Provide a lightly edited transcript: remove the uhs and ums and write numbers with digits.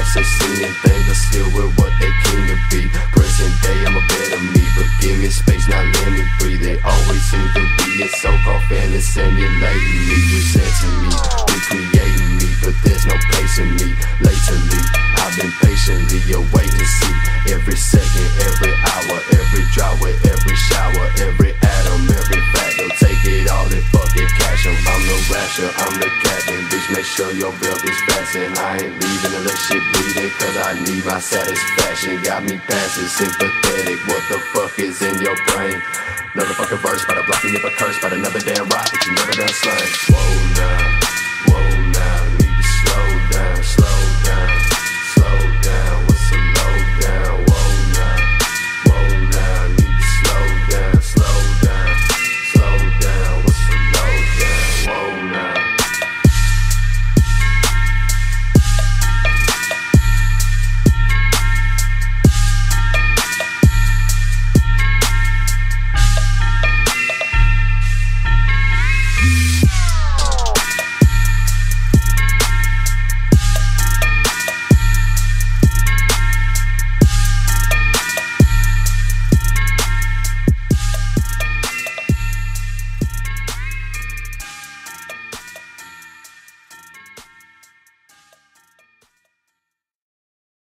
assassin and things are still with what they came to be. Present day, I'm a better me, but give me space, now let me breathe. It always seems to be a so-called fantasy simulating me, presenting me, recreating me, but there's no place in me. Lately, I've been patiently awaiting to see every second, every hour, every drop with every shower, every atom, every fractal. Take it all and fucking cash 'em. I'm the rasher, I'm the captain. Bitch, make sure your belt is fastened. I ain't leaving unless shit bleeding, cause I need my satisfaction. Got me passing sympathetic. What the fuck is in your brain? Another fucking verse, but I block me if I curse, but another damn rock that you never done slime. Whoa, nah.